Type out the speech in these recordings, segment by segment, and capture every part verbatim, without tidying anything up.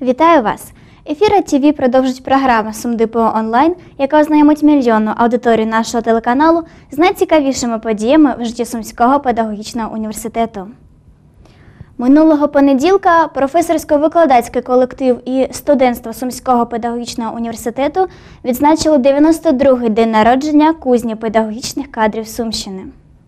Вітаю вас! Ефір ТВ продовжить програма СумДПУ онлайн, яка ознайомить мільйонну аудиторію нашого телеканалу з найцікавішими подіями в житті Сумського педагогічного університету. Минулого понеділка професорсько-викладацький колектив і студентство Сумського педагогічного університету відзначили дев'яносто другий день народження кузні педагогічних кадрів Сумщини.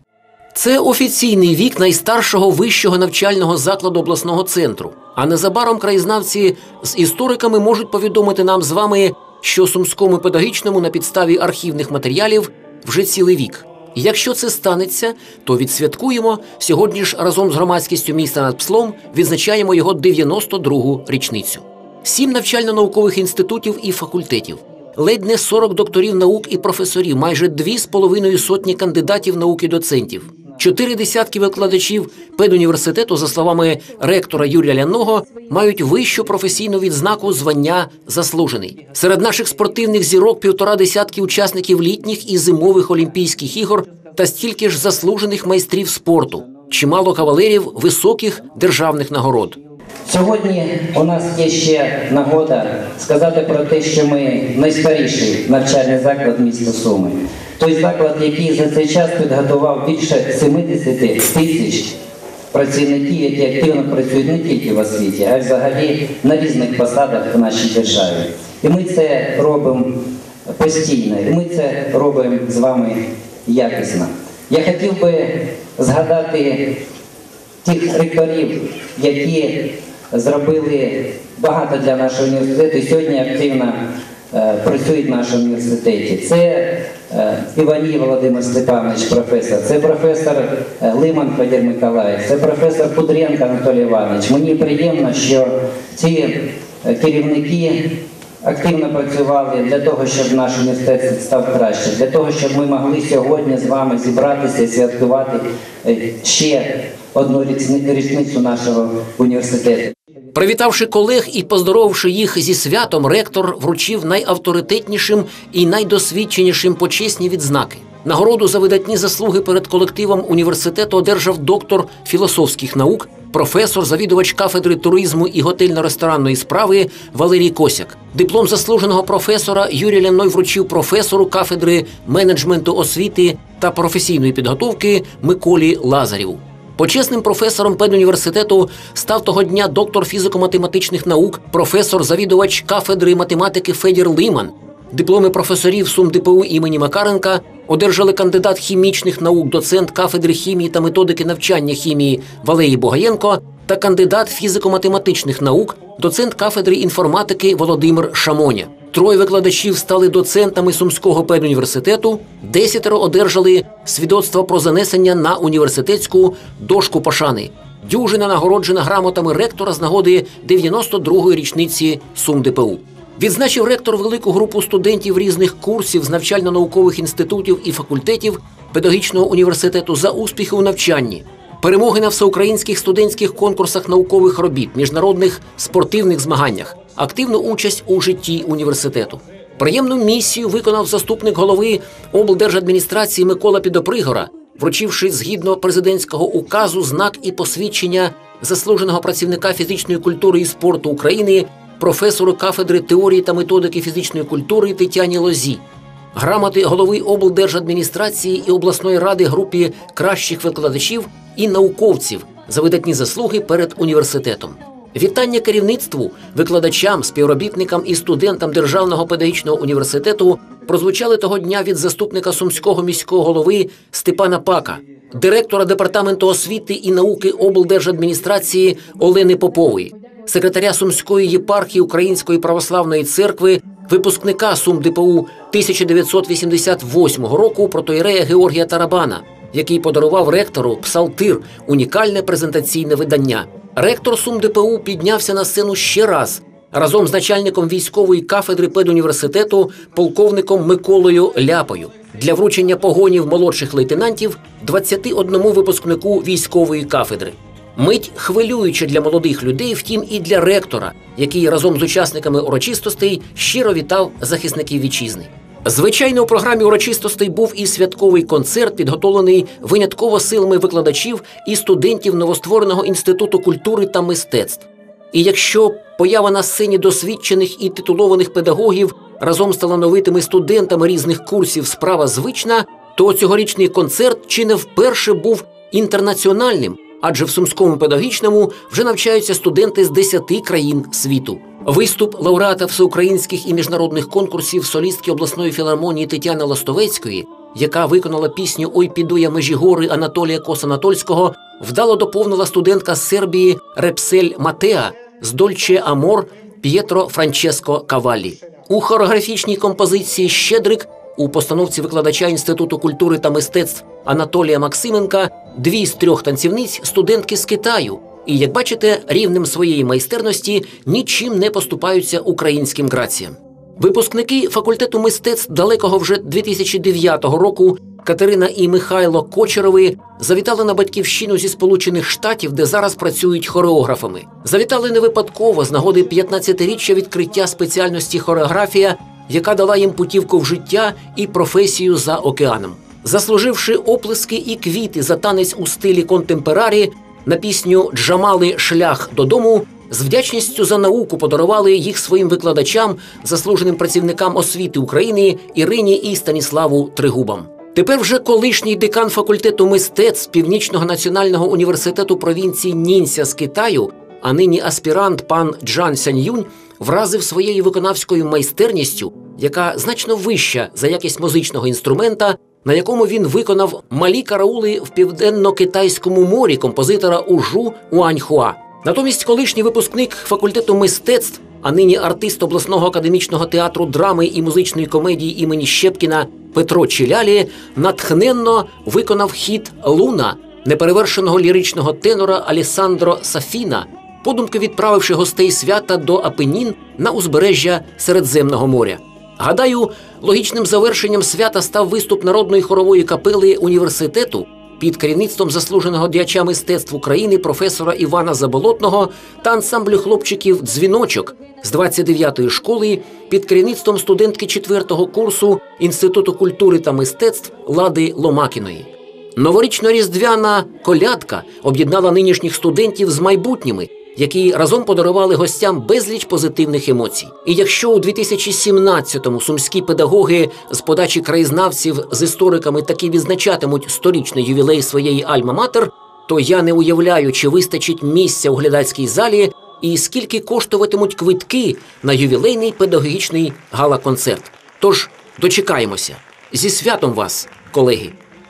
Це офіційний вік найстаршого вищого навчального закладу обласного центру. А незабаром краєзнавці з істориками можуть повідомити нам з вами, що Сумському педагогічному на підставі архівних матеріалів вже цілий вік. І якщо це станеться, то відсвяткуємо, сьогодні ж разом з громадськістю міста над Пслом відзначаємо його дев'яносто другу річницю. Сім навчально-наукових інститутів і факультетів, ледь не сорок докторів наук і професорів, майже дві з половиною сотні кандидатів наук і доцентів, чотири десятки викладачів педуніверситету, за словами ректора Юрія Ляного, мають вищу професійну відзнаку звання «Заслужений». Серед наших спортивних зірок півтора десятки учасників літніх і зимових Олімпійських ігор та стільки ж заслужених майстрів спорту, чимало кавалерів високих державних нагород. Сьогодні у нас є ще нагода сказати про те, що ми найстаріший навчальний заклад міста Суми. Той заклад, який за цей час підготував більше сімдесят тисяч працівників, які активно працюють не тільки в освіті, а й взагалі на різних посадах в нашій державі. І ми це робимо постійно, і ми це робимо з вами якісно. Я хотів би згадати тих ректорів, які зробили багато для нашого університету і сьогодні активно е, працюють в нашому університеті. Це е, Іваній Володимир Степанович, професор, це професор е, Лиман Федір Миколаївич, це професор Кудренко Анатолій Іванович. Мені приємно, що ці е, керівники активно працювали для того, щоб наш університет став краще, для того, щоб ми могли сьогодні з вами зібратися і святкувати е, ще одну річницю нашого університету. Привітавши колег і поздоровавши їх зі святом, ректор вручив найавторитетнішим і найдосвідченішим почесні відзнаки. Нагороду за видатні заслуги перед колективом університету одержав доктор філософських наук, професор, завідувач кафедри туризму і готельно-ресторанної справи Валерій Косяк. Диплом заслуженого професора Юрій Ляной вручив професору кафедри менеджменту освіти та професійної підготовки Миколі Лазарєву. Почесним професором педуніверситету став того дня доктор фізико-математичних наук, професор-завідувач кафедри математики Федір Лиман. Дипломи професорів СумДПУ імені Макаренка одержали кандидат хімічних наук, доцент кафедри хімії та методики навчання хімії Валерій Богаєнко та кандидат фізико-математичних наук, доцент кафедри інформатики Володимир Шамоня. Троє викладачів стали доцентами Сумського педуніверситету, десятеро одержали свідоцтво про занесення на університетську дошку пошани. Дюжина нагороджена грамотами ректора з нагоди дев'яносто другої річниці СумДПУ. Відзначив ректор велику групу студентів різних курсів з навчально-наукових інститутів і факультетів педагогічного університету за успіхи у навчанні, перемоги на всеукраїнських студентських конкурсах наукових робіт, міжнародних спортивних змаганнях, активну участь у житті університету. Приємну місію виконав заступник голови облдержадміністрації Микола Підопригора, вручивши згідно президентського указу знак і посвідчення заслуженого працівника фізичної культури і спорту України професору кафедри теорії та методики фізичної культури Тетяні Лозі. Грамоти голови облдержадміністрації і обласної ради групі кращих викладачів і науковців за видатні заслуги перед університетом. Вітання керівництву, викладачам, співробітникам і студентам Державного педагогічного університету прозвучали того дня від заступника Сумського міського голови Степана Пака, директора Департаменту освіти і науки облдержадміністрації Олени Попової, секретаря Сумської єпархії Української православної церкви, випускника СумДПУ тисяча дев'ятсот вісімдесят восьмого року протоієрея Георгія Тарабана, який подарував ректору «Псалтир» – унікальне презентаційне видання. Ректор СумДПУ піднявся на сцену ще раз, разом з начальником військової кафедри педуніверситету полковником Миколою Ляпою, для вручення погонів молодших лейтенантів двадцяти одному випускнику військової кафедри. Мить хвилююча для молодих людей, втім і для ректора, який разом з учасниками урочистостей щиро вітав захисників вітчизни. Звичайно, у програмі урочистостей був і святковий концерт, підготовлений винятково силами викладачів і студентів новоствореного Інституту культури та мистецтв. І якщо поява на сцені досвідчених і титулованих педагогів разом з талановитими студентами різних курсів справа звична, то цьогорічний концерт чи не вперше був інтернаціональним, адже в Сумському педагогічному вже навчаються студенти з десяти країн світу. Виступ лауреата всеукраїнських і міжнародних конкурсів солістки обласної філармонії Тетяни Ластовецької, яка виконала пісню «Ой, піду я межі гори» Анатолія Кос-Анатольського, вдало доповнила студентка з Сербії Репсель Матеа з «Дольче Амор» П'єтро Франческо Каваллі. У хореографічній композиції «Щедрик» у постановці викладача Інституту культури та мистецтв Анатолія Максименка дві з трьох танцівниць – студентки з Китаю. І, як бачите, рівнем своєї майстерності нічим не поступаються українським граціям. Випускники факультету мистецтв далекого вже дві тисячі дев'ятого року Катерина і Михайло Кочерови завітали на батьківщину зі Сполучених Штатів, де зараз працюють хореографами. Завітали не випадково з нагоди п'ятнадцятиріччя відкриття спеціальності хореографія, яка дала їм путівку в життя і професію за океаном. Заслуживши оплески і квіти за танець у стилі контемпорарі, на пісню «Джамали. Шлях додому» з вдячністю за науку подарували їх своїм викладачам, заслуженим працівникам освіти України Ірині і Станіславу Тригубам. Тепер вже колишній декан факультету мистецтв Північного національного університету провінції Нінся з Китаю, а нині аспірант пан Джан Сяньюнь, вразив своєю виконавською майстерністю, яка значно вища за якість музичного інструмента, на якому він виконав малі караули в Південно-Китайському морі композитора Ужу Уаньхуа. Натомість колишній випускник факультету мистецтв, а нині артист обласного академічного театру драми і музичної комедії імені Щепкіна Петро Чилялі натхненно виконав хіт «Луна» неперевершеного ліричного тенора Алессандро Сафіна, подумки відправивши гостей свята до Апенін на узбережжя Середземного моря. Гадаю, логічним завершенням свята став виступ народної хорової капели університету під керівництвом заслуженого діяча мистецтв України професора Івана Заболотного та ансамблю хлопчиків «Дзвіночок» з двадцять дев'ятої школи під керівництвом студентки четвертого курсу Інституту культури та мистецтв Лади Ломакіної. Новорічно-різдвяна колядка об'єднала нинішніх студентів з майбутніми, які разом подарували гостям безліч позитивних емоцій. І якщо у дві тисячі сімнадцятому сумські педагоги з подачі краєзнавців з істориками таки відзначатимуть сторічний ювілей своєї альма-матер, то я не уявляю, чи вистачить місця у глядацькій залі і скільки коштуватимуть квитки на ювілейний педагогічний гала-концерт. Тож дочекаємося. Зі святом вас, колеги!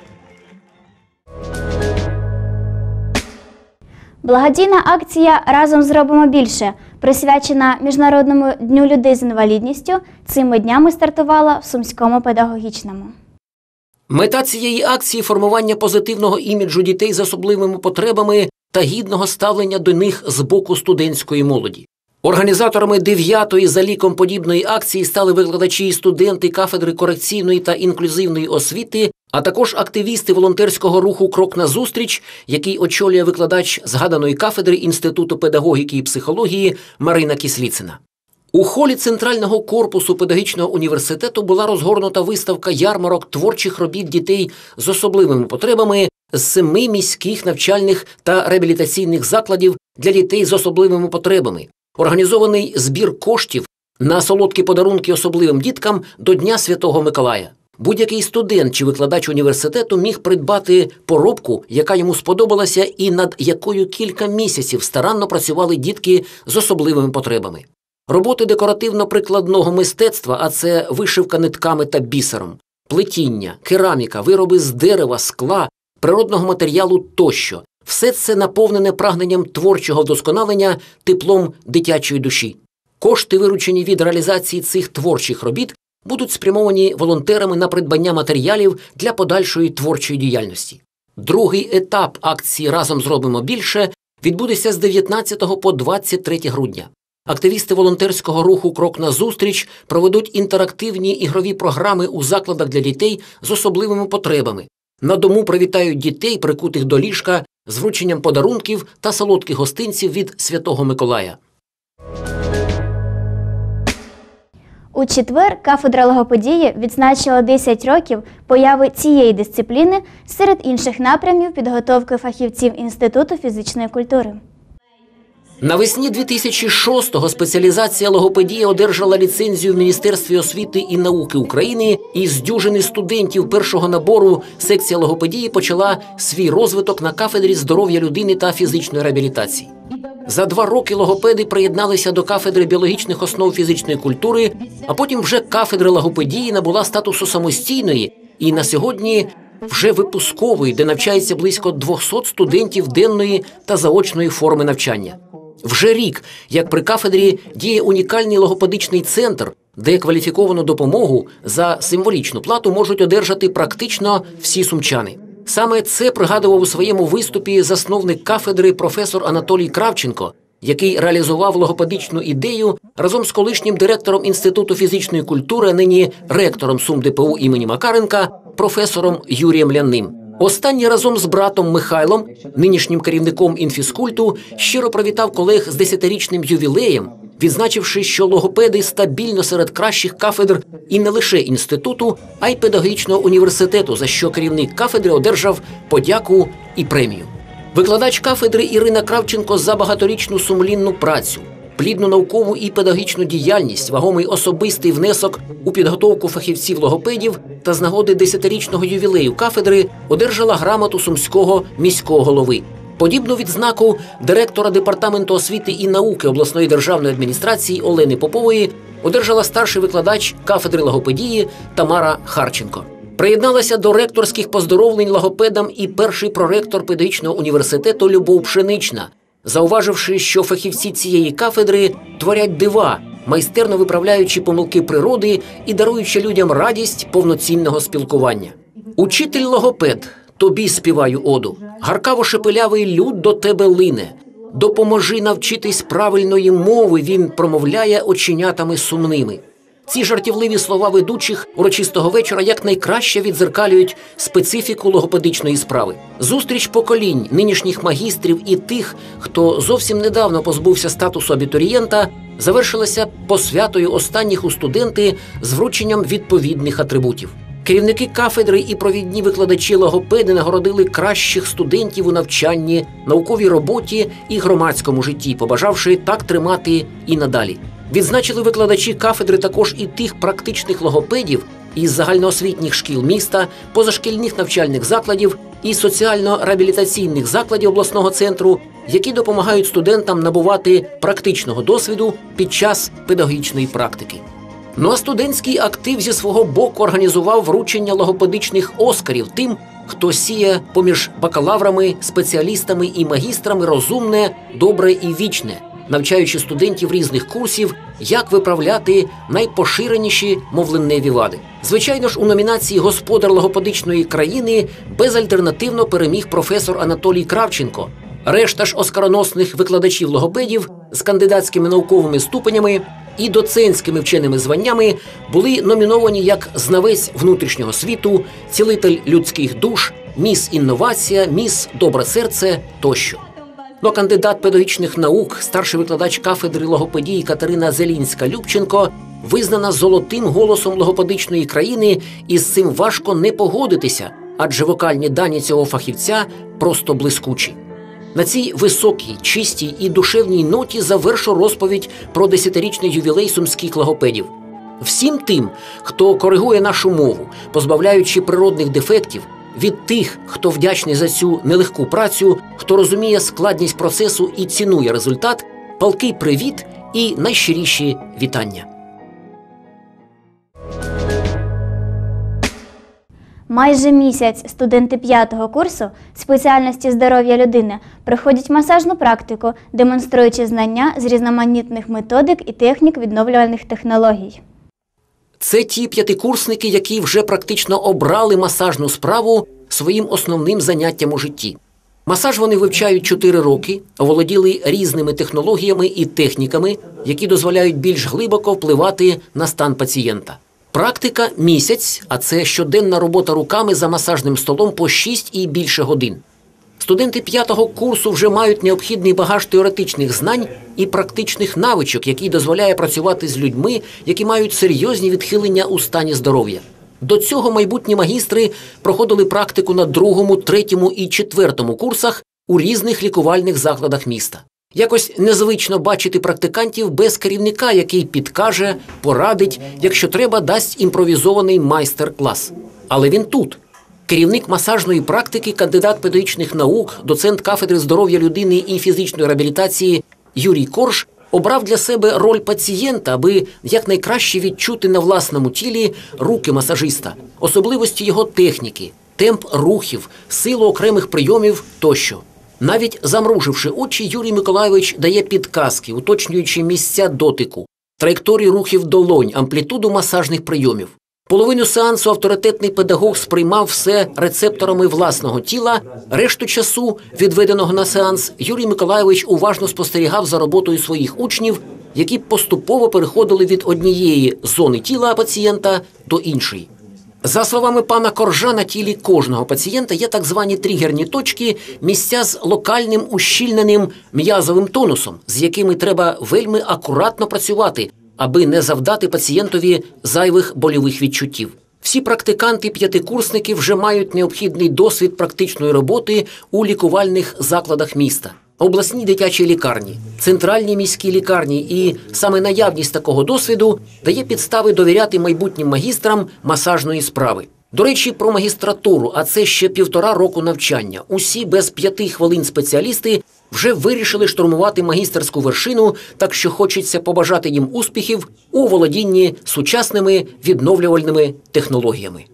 Благодійна акція «Разом зробимо більше», присвячена Міжнародному дню людей з інвалідністю, цими днями стартувала в Сумському педагогічному. Мета цієї акції – формування позитивного іміджу дітей з особливими потребами та гідного ставлення до них з боку студентської молоді. Організаторами дев'ятої за ліком подібної акції стали викладачі і студенти кафедри корекційної та інклюзивної освіти, а також активісти волонтерського руху «Крок назустріч», який очолює викладач згаданої кафедри Інституту педагогіки і психології Марина Кисліцина. У холі Центрального корпусу педагогічного університету була розгорнута виставка ярмарок творчих робіт дітей з особливими потребами з семи міських навчальних та реабілітаційних закладів для дітей з особливими потребами. Організований збір коштів на солодкі подарунки особливим діткам до Дня Святого Миколая. Будь-який студент чи викладач університету міг придбати поробку, яка йому сподобалася і над якою кілька місяців старанно працювали дітки з особливими потребами. Роботи декоративно-прикладного мистецтва, а це вишивка нитками та бісером, плетіння, кераміка, вироби з дерева, скла, природного матеріалу тощо – все це наповнене прагненням творчого вдосконалення, теплом дитячої душі. Кошти, виручені від реалізації цих творчих робіт, будуть спрямовані волонтерами на придбання матеріалів для подальшої творчої діяльності. Другий етап акції «Разом зробимо більше» відбудеться з дев'ятнадцятого по двадцять третє грудня. Активісти волонтерського руху «Крок назустріч» проведуть інтерактивні ігрові програми у закладах для дітей з особливими потребами. На дому привітають дітей, прикутих до ліжка, з врученням подарунків та солодких гостинців від Святого Миколая. У четвер кафедра логопедії відзначила десять років появи цієї дисципліни серед інших напрямів підготовки фахівців Інституту фізичної культури. Навесні дві тисячі шостого спеціалізація логопедія одержала ліцензію в Міністерстві освіти і науки України, і з дюжини студентів першого набору секція логопедії почала свій розвиток на кафедрі здоров'я людини та фізичної реабілітації. За два роки логопеди приєдналися до кафедри біологічних основ фізичної культури, а потім вже кафедра логопедії набула статусу самостійної і на сьогодні вже випускової, де навчається близько двохсот студентів денної та заочної форми навчання. Вже рік, як при кафедрі діє унікальний логопедичний центр, де кваліфіковану допомогу за символічну плату можуть одержати практично всі сумчани. Саме це пригадував у своєму виступі засновник кафедри професор Анатолій Кравченко, який реалізував логопедичну ідею разом з колишнім директором Інституту фізичної культури, а нині ректором СумДПУ імені Макаренка, професором Юрієм Лянним. Останній разом з братом Михайлом, нинішнім керівником інфізкульту, щиро привітав колег з десятирічним ювілеєм, відзначивши, що логопеди стабільно серед кращих кафедр і не лише інституту, а й педагогічного університету, за що керівник кафедри одержав подяку і премію. Викладач кафедри Ірина Кравченко за багаторічну сумлінну працю, плідну наукову і педагогічну діяльність, вагомий особистий внесок у підготовку фахівців-логопедів та з нагоди десятирічного ювілею кафедри одержала грамоту сумського міського голови. Подібну відзнаку директора Департаменту освіти і науки обласної державної адміністрації Олени Попової одержала старший викладач кафедри логопедії Тамара Харченко. Приєдналася до ректорських поздоровлень логопедам і перший проректор педагогічного університету Любов Пшенична, зауваживши, що фахівці цієї кафедри творять дива, майстерно виправляючи помилки природи і даруючи людям радість повноцінного спілкування. Учитель логопед, тобі співаю оду, гаркаво-шепелявий люд до тебе лине. Допоможи навчитись правильної мови, він промовляє оченятами сумними. Ці жартівливі слова ведучих урочистого вечора якнайкраще віддзеркалюють специфіку логопедичної справи. Зустріч поколінь нинішніх магістрів і тих, хто зовсім недавно позбувся статусу абітурієнта, завершилася посвятою останніх у студенти з врученням відповідних атрибутів. Керівники кафедри і провідні викладачі логопеди нагородили кращих студентів у навчанні, науковій роботі і громадському житті, побажавши так тримати і надалі. Відзначили викладачі кафедри також і тих практичних логопедів із загальноосвітніх шкіл міста, позашкільних навчальних закладів і соціально-реабілітаційних закладів обласного центру, які допомагають студентам набувати практичного досвіду під час педагогічної практики. Ну а студентський актив зі свого боку організував вручення логопедичних оскарів тим, хто сіє поміж бакалаврами, спеціалістами і магістрами розумне, добре і вічне, навчаючи студентів різних курсів, як виправляти найпоширеніші мовленневі вади. Звичайно ж, у номінації «Господар логопедичної країни» безальтернативно переміг професор Анатолій Кравченко. Решта ж оскароносних викладачів логопедів з кандидатськими науковими ступенями і доцентськими вченими званнями були номіновані як знавець внутрішнього світу, цілитель людських душ, міс інновація, міс добре серце тощо. Но кандидат педагогічних наук, старший викладач кафедри логопедії Катерина Зелінська-Любченко визнана золотим голосом логопедичної країни, і з цим важко не погодитися, адже вокальні дані цього фахівця просто блискучі. На цій високій, чистій і душевній ноті завершу розповідь про десятирічний ювілей сумських логопедів. Всім тим, хто коригує нашу мову, позбавляючи природних дефектів, від тих, хто вдячний за цю нелегку працю, хто розуміє складність процесу і цінує результат, палкий привіт і найщиріші вітання. Майже місяць студенти п'ятого курсу спеціальності здоров'я людини проходять масажну практику, демонструючи знання з різноманітних методик і технік відновлювальних технологій. Це ті п'ятикурсники, які вже практично обрали масажну справу своїм основним заняттям у житті. Масаж вони вивчають чотири роки, володіли різними технологіями і техніками, які дозволяють більш глибоко впливати на стан пацієнта. Практика – місяць, а це щоденна робота руками за масажним столом по шість і більше годин. Студенти п'ятого курсу вже мають необхідний багаж теоретичних знань і практичних навичок, який дозволяє працювати з людьми, які мають серйозні відхилення у стані здоров'я. До цього майбутні магістри проходили практику на другому, третьому і четвертому курсах у різних лікувальних закладах міста. Якось незвично бачити практикантів без керівника, який підкаже, порадить, якщо треба, дасть імпровізований майстер-клас. Але він тут. Керівник масажної практики, кандидат педагогічних наук, доцент кафедри здоров'я людини і фізичної реабілітації Юрій Корж обрав для себе роль пацієнта, аби якнайкраще відчути на власному тілі руки масажиста, особливості його техніки, темп рухів, силу окремих прийомів тощо. Навіть замруживши очі, Юрій Миколайович дає підказки, уточнюючи місця дотику, траєкторії рухів долонь, амплітуду масажних прийомів. Половину сеансу авторитетний педагог сприймав все рецепторами власного тіла, решту часу, відведеного на сеанс, Юрій Миколайович уважно спостерігав за роботою своїх учнів, які поступово переходили від однієї зони тіла пацієнта до іншої. За словами пана Коржа, на тілі кожного пацієнта є так звані тригерні точки, місця з локальним ущільненим м'язовим тонусом, з якими треба вельми акуратно працювати, аби не завдати пацієнтові зайвих больових відчуттів. Всі практиканти-п'ятикурсники вже мають необхідний досвід практичної роботи у лікувальних закладах міста, обласній дитячій лікарні, центральній міській лікарні, і саме наявність такого досвіду дає підстави довіряти майбутнім магістрам масажної справи. До речі, про магістратуру, а це ще півтора року навчання. Усі без п'яти хвилин спеціалісти вже вирішили штурмувати магістерську вершину, так що хочеться побажати їм успіхів у володінні сучасними відновлювальними технологіями.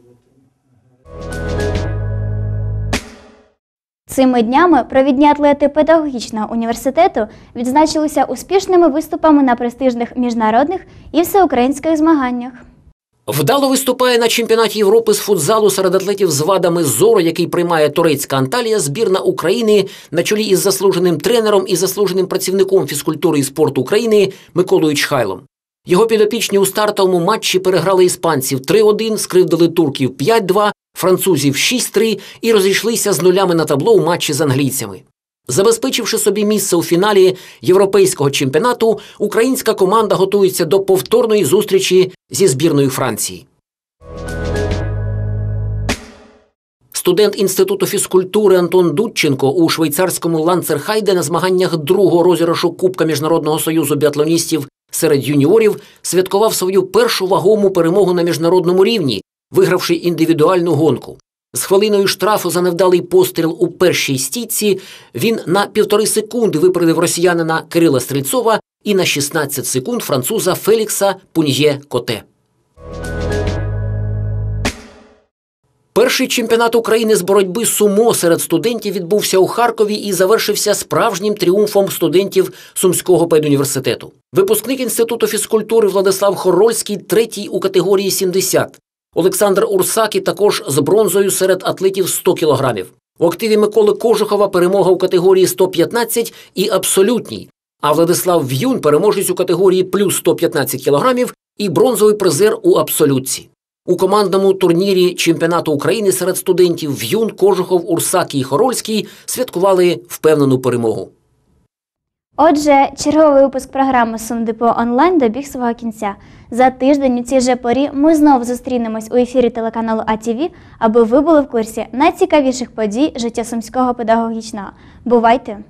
Цими днями провідні атлети педагогічного університету відзначилися успішними виступами на престижних міжнародних і всеукраїнських змаганнях. Вдало виступає на чемпіонаті Європи з футзалу серед атлетів з вадами зору, який приймає турецька Анталія, збірна України на чолі із заслуженим тренером і заслуженим працівником фізкультури і спорту України Миколою Чхайлом. Його підопічні у стартовому матчі переграли іспанців три один, скривдили турків п'ять два, французів шість три і розійшлися з нулями на табло у матчі з англійцями. Забезпечивши собі місце у фіналі європейського чемпіонату, українська команда готується до повторної зустрічі зі збірною Франції. Студент Інституту фізкультури Антон Дудченко у швейцарському Ланцерхайде на змаганнях другого розіграшу Кубка Міжнародного союзу біатлоністів серед юніорів святкував свою першу вагому перемогу на міжнародному рівні, вигравши індивідуальну гонку. З хвилиною штрафу за невдалий постріл у першій стійці він на півтори секунди випередив росіянина Кирила Стрільцова і на шістнадцять секунд француза Фелікса Пуньє-Коте. Перший чемпіонат України з боротьби сумо серед студентів відбувся у Харкові і завершився справжнім тріумфом студентів Сумського педуніверситету. Випускник Інституту фізкультури Владислав Хорольський третій у категорії сімдесят. Олександр Урсакі також з бронзою серед атлетів сто кілограмів. У активі Миколи Кожухова перемога у категорії сто п'ятнадцять і абсолютній, а Владислав В'юн переможець у категорії плюс сто п'ятнадцять кілограмів і бронзовий призер у абсолютці. У командному турнірі чемпіонату України серед студентів В'юн, Кожухов, Урсакі і Хорольський святкували впевнену перемогу. Отже, черговий випуск програми «СумДепо онлайн» добіг свого кінця. За тиждень у цій же порі ми знову зустрінемось у ефірі телеканалу А Ті Ві, аби ви були в курсі найцікавіших подій життя Сумського педагогічного. Бувайте!